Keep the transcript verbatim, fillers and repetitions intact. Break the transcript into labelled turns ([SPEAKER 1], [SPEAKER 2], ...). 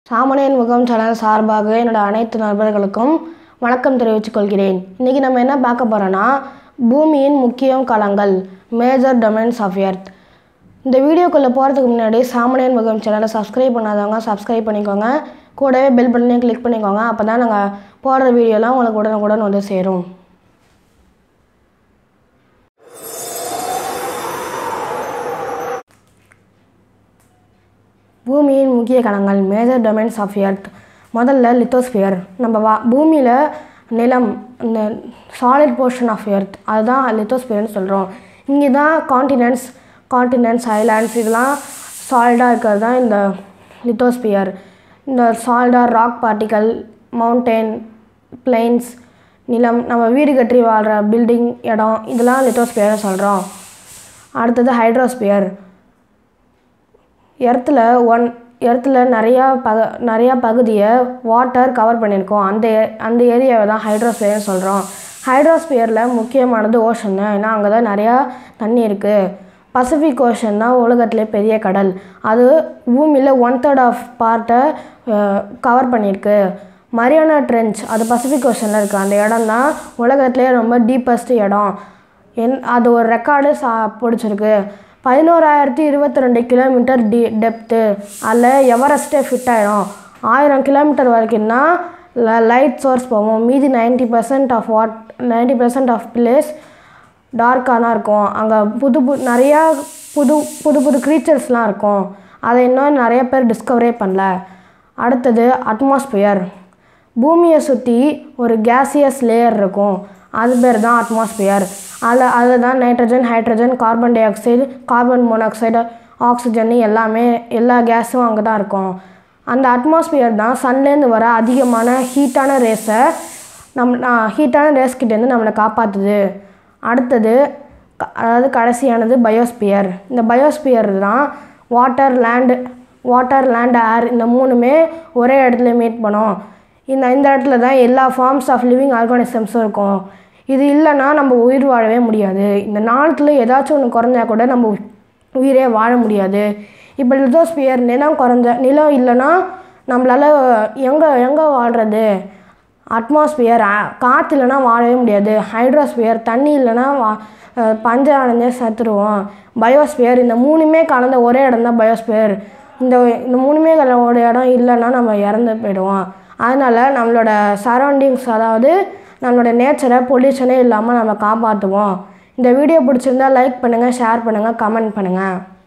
[SPEAKER 1] சாமானியன் முகம் சேனல் சார்பாக என்னோட அனைத்து நண்பர்களுக்கும் வணக்கம் தெரிவித்துக் கொள்கிறேன். இன்றைக்கி நம்ம என்ன பார்க்க போகிறோன்னா, பூமியின் முக்கிய களங்கள் மேஜர் டொமைன்ஸ் ஆஃப் எர்த். இந்த வீடியோக்குள்ளே போகிறதுக்கு முன்னாடி சாமானியன் முகம் சேனலை சப்ஸ்கிரைப் பண்ணாதவங்க சப்ஸ்கிரைப் பண்ணிக்கோங்க. கூடவே பெல் பட்டனையும் கிளிக் பண்ணிக்கோங்க. அப்போ தான் நாங்கள் போடுற வீடியோலாம் உங்களுக்கு உடனுக்குடன் வந்து சேரும். பூமியின் முக்கிய களங்கள் மேஜர் டொமைன்ஸ் ஆஃப் எர்த். முதல்ல லித்தோஸ்பியர். நம்ம வா பூமியில் நிலம், இந்த சாலிட் போர்ஷன் ஆஃப் எர்த், அதுதான் லித்தோஸ்பியர்னு சொல்கிறோம். இங்கே தான் காண்டினென்ட்ஸ் காண்டினென்ட்ஸ் ஐலாண்ட்ஸ் இதெல்லாம் சாலிடாக இருக்கிறது தான் இந்த லித்தோஸ்பியர். இந்த சாலிடாக ராக் பார்ட்டிக்கல், மவுண்டெயின், பிளெயின்ஸ், நிலம், நம்ம வீடு கட்டி வாழ்கிற பில்டிங், இடம், இதெல்லாம் லித்தோஸ்பியர்னு சொல்கிறோம். அடுத்தது ஹைட்ரோஸ்பியர். எர்த்தில் ஒன் எர்த்தில் நிறையா பக நிறையா பகுதியை வாட்டர் கவர் பண்ணியிருக்கோம். அந்த அந்த ஏரியாவை தான் ஹைட்ரோஸ்பியர்னு சொல்கிறோம். ஹைட்ரோஸ்பியரில் முக்கியமானது ஓஷன்னு. ஏன்னா அங்கே தான் நிறையா தண்ணி இருக்குது. பசிபிக் ஓஷன் தான் உலகத்திலே பெரிய கடல். அது பூமியில் ஒன் தேர்ட் ஆஃப் பார்ட்டை கவர் பண்ணியிருக்கு. மரியானா ட்ரென்ச், அது பசிபிக் ஓஷனில் இருக்குது. அந்த இடம் தான் உலகத்திலே ரொம்ப டீப்பஸ்ட் இடம். என் அது ஒரு ரெக்கார்டு சா பிடிச்சிருக்கு. பதினோராயிரத்தி இருபத்தி ரெண்டு கிலோமீட்டர் டி டெப்த்து. அதில் எவரெஸ்ட்டே ஃபிட் ஆகிடும். ஆயிரம் கிலோமீட்டர் வரைக்கும்னா லைட் சோர்ஸ் போவோம். மீதி ninety percent of what ninety percent of place டார்க்காக தான் இருக்கும். அங்கே புது புது நிறையா புது புது புது க்ரீச்சர்ஸ்லாம் இருக்கும். அதை இன்னும் நிறைய பேர் டிஸ்கவரே பண்ணல. அடுத்தது அட்மாஸ்பியர். பூமியை சுற்றி ஒரு கேசியஸ் லேயர் இருக்கும். அது பேர் தான் அட்மாஸ்பியர். அதில் அதில் தான் nitrogen, hydrogen, carbon dioxide, carbon monoxide, oxygen எல்லாமே எல்லா கேஸும் அங்கே தான் இருக்கும். அந்த அட்மாஸ்பியர் தான் சன்லேருந்து வர அதிகமான ஹீட்டான ரேஸை நம் ஹீட்டான ரேஸ்கிட்டேருந்து நம்மளை காப்பாற்றுது. அடுத்தது அதாவது கடைசியானது பயோஸ்பியர். இந்த பயோஸ்பியர் தான் water, land water land air இந்த மூணுமே ஒரே இடத்துல மீட் பண்ணும். இந்த இந்த இடத்துல தான் எல்லா ஃபார்ம்ஸ் ஆஃப் லிவிங் ஆர்கானிசம்ஸும் இருக்கும். இது இல்லைன்னா நம்ம உயிர் வாழவே முடியாது. இந்த நாளத்தில் ஏதாச்சும் ஒன்று குறைஞ்சா கூட நம்ம உயிரே வாழ முடியாது. இப்போ லித்தோஸ்பியர் நிலம் குறைஞ்ச நிலம் இல்லைன்னா நம்மளால் எங்கே எங்கே வாழ்கிறது? அட்மாஸ்பியர் காற்று இல்லைன்னா வாழவே முடியாது. ஹைட்ரோஸ்பியர் தண்ணி இல்லைன்னா வா பஞ்ச அடைஞ்சே செத்துருவோம். பயோஸ்பியர் இந்த மூணுமே கலந்த ஒரே இடம் தான் பயோஸ்பியர். இந்த இந்த மூணுமே கலந்த இடம் இல்லைன்னா நம்ம இறந்து போயிடுவோம். அதனால் நம்மளோட சரௌண்டிங்ஸ், அதாவது நம்மளோட நேச்சரை பொல்யூஷனே இல்லாமல் நம்ம காப்பாற்றுவோம். இந்த வீடியோ பிடிச்சிருந்தால் லைக் பண்ணுங்கள், ஷேர் பண்ணுங்கள், கமெண்ட் பண்ணுங்கள்.